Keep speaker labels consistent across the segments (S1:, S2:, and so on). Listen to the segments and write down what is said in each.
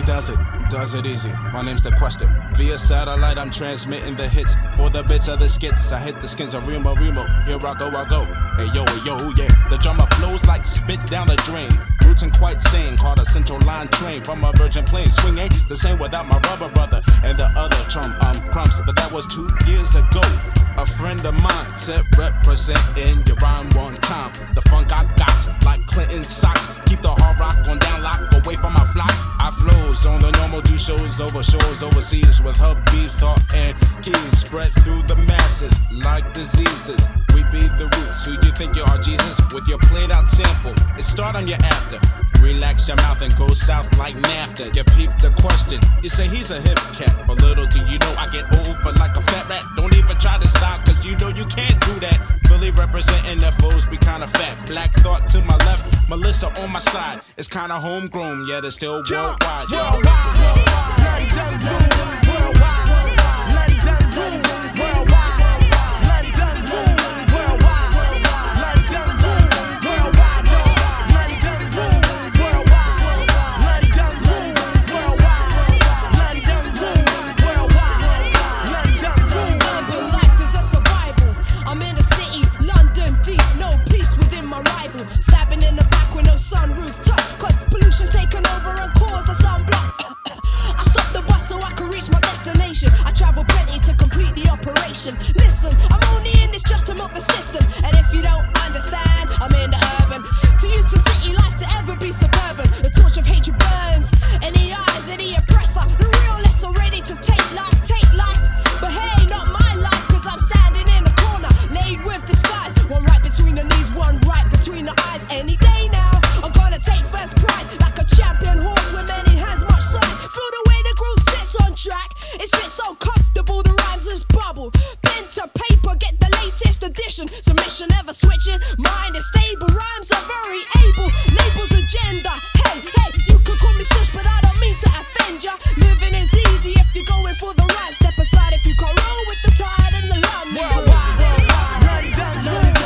S1: does it easy. My name's The Question. Via satellite, I'm transmitting the hits. For the bits of the skits, I hit the skins of Remo. Here I go. Hey yo, yeah. The drummer flows like spit down the drain. Roots and quite sane, caught a central line train from a virgin plane. Swing ain't the same without my rubber brother and the other chum, Crumps. But that was 2 years ago. A friend of mine said representing your rhyme one time. The funk I got, like Clinton socks. Keep the hard rock on down lock, away from my flocks. I flows on the normal, do shows over shores overseas with hubby, thought and keys spread through the masses like diseases. We be the roots. Who you think you are, Jesus? With your played out sample, it start on your after. Relax your mouth and go south like NAFTA. You peep the question. You say he's a hip cat, but little do you know I get over like a fat rat. Don't even try to stop, cause you know you can't do that. Philly representing the foes, be kinda fat. Black Thought to my left, Melissa on my side. It's kinda homegrown, yet it's still worldwide.
S2: Listen, I'm only in this just to milk the system. And if you don't understand, I'm in the urban. Too used to city life to ever be suburban. The torch of hatred burns in the eyes of the oppressor. The real less are ready to take life. But hey, not my life, cause I'm standing in a corner, laid with disguise. One right between the knees, one right between the eyes. Any day now, I'm gonna take first prize. Like a champion horse with many hands, much size. Feel the way the groove sits on track. It fits so comfortable, the rhymes just bubble. Pen to paper, get the latest edition. Submission never switching, mind is stable. Rhymes are very able, labels agenda. Hey, you can call me Stush, but I don't mean to offend ya. Living is easy if you're going for the right. Step aside if you can't roll with the tide and the line. Worldwide, bloody done,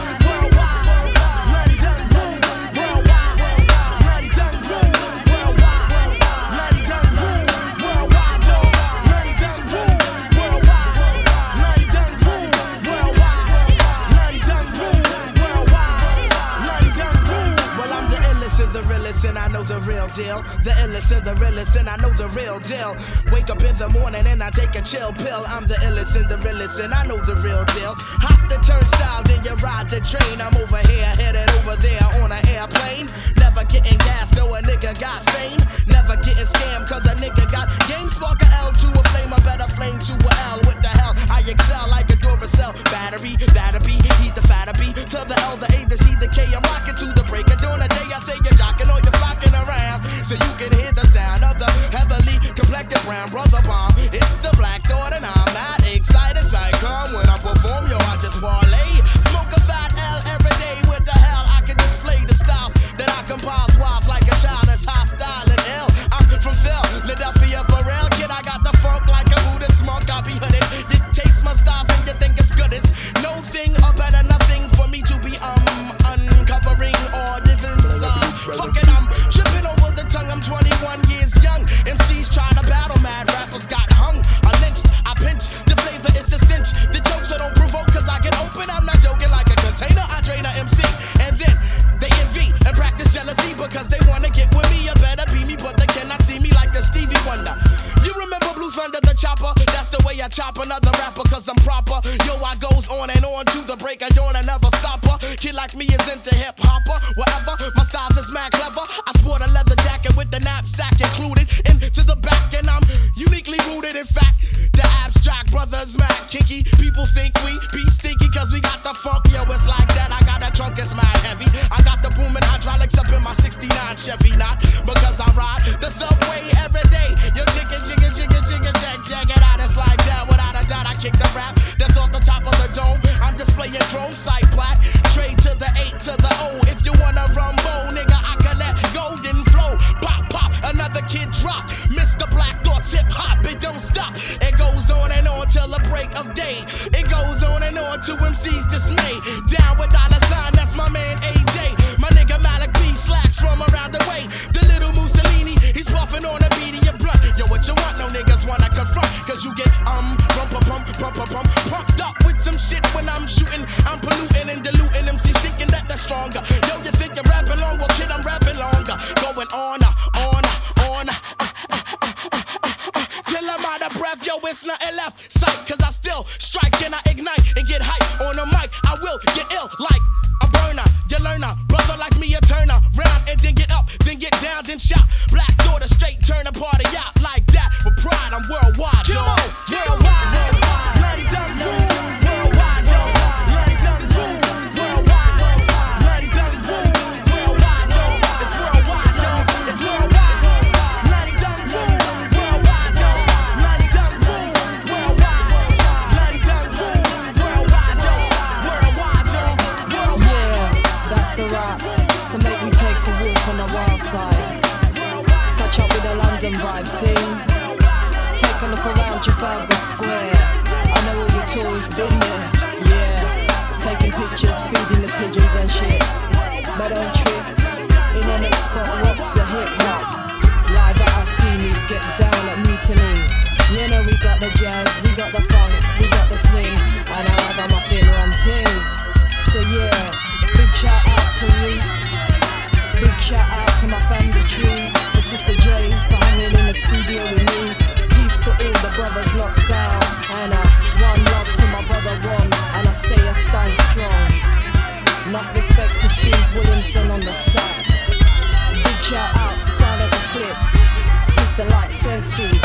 S3: and I know the real deal. The illest and the realest, and I know the real deal. Wake up in the morning and I take a chill pill. I'm the illest and the realest, and I know the real deal. Hop the turnstile, then you ride the train. I'm over here, headed over there on an airplane. Never getting gas, no a nigga got fame. Never getting scammed, cause a nigga got game. Spark a L to a flame, a better flame to a L. What the hell? I excel like a Duracell battery. That'll be, heat the fatter B. To the L, the A, the C, the K. I'm rocking to the break of dawn. A day I say you're jocking or you're flocking around, so you can hear the sound of the heavily complected brown brother bomb. It's the Black Thought and I'm not excited. Psychom when I perform, yo, I just parlay. Smoke a fat L every day. What the hell? I can display the styles that I compose whilst like a child that's hostile and ill. I'm from Philadelphia for real, kid. I got the funk like a Buddha smoke. I be hooded. You taste my styles and you think it's good. It's no thing or better nothing for me to be uncovering all divins. Fucking I'm tripping over the tongue. I'm 21 years young. MCs try to battle, mad rappers got hung. I lynched, I pinch. The flavor is the cinch. The jokes I don't provoke cause I get open. I'm not joking like a container. I drain a MC and then they envy and practice jealousy because they wanna get with me. You better be me, but they cannot see me like the Stevie Wonder. You remember Blue Thunder, the chopper? That's the way I chop another rapper cause I'm proper. Yo, I goes on and on to the break of dawn. I never stop her. Kid like me is into hip hopper. Whatever, my styles is mad clever. I sport a leather jacket with the knapsack included. Into the back and I'm uniquely rooted. In fact, the abstract brothers mad kinky. People think we be stinky cause we got the funk. Yo, it's like that. I got a trunk that's mad heavy. I got the booming hydraulics up in my 69 Chevy. Not because I ride the subway every day. Yo, jigga, jack it out. It's like that. Without a doubt, I kick the rap that's off the top of the dome. I'm displaying drone sight black. Trade to the 8 to the O. If you wanna rumble, nigga, I can let golden flow. Pop, another kid Cause you get pumped up with some shit when I'm shooting. I'm polluting and diluting MCs thinking that they're stronger. Yo, you think you're rapping long? Well, kid, I'm rapping longer. Going on, till I'm out of breath. Yo, it's nothing left sight. Cause I still strike and I ignite and get hype on the mic. I will get ill like a burner. You learner, brother like me, a turner. Round and then get up, then get down, then shout. Black daughter straight, turn a party out like that. With pride, I'm worldwide, yo. Worldwide, London rule. Worldwide, yo. London rule. Worldwide, London rule. Worldwide, yo. It's worldwide, yo. It's worldwide. London rule. Worldwide, yo. London rule. Worldwide. London rule. Worldwide, yo. Worldwide, yo.
S4: Yeah, that's the rap. So make me take a walk on the wild side. Catch up with the London vibe, see? Take a look around Trafalgar Square. I know all your toys been there. Yeah, taking pictures, feeding the pigeons and shit. But don't trip. In the next spot rocks the hip hop. Live at our seniors, get down at Mutiny. You know we got the jazz, we got the funk, we got the swing, and I have my fiddle and things. So yeah, big shout out to Roots. Big shout out to my family tree, to Sister J for hanging in the studio with me. Peace to all the brothers locked down, and one love to my brother Ron, and I say I stand strong. Enough respect to Steve Williamson on the sax. Big shout out to Sound of the Clips, Sister Light Sensi,